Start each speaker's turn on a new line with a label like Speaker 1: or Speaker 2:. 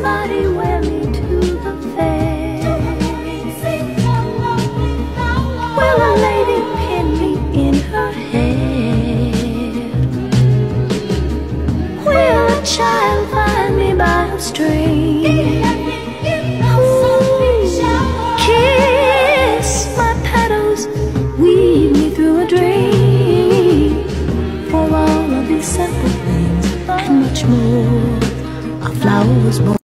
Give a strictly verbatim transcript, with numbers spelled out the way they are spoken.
Speaker 1: somebody wear me to the fair? Will a lady pin me in her hair? Will a child find me by a stream? Kiss my petals, weave me through a dream. For all of these simple things and much more, a flower was born.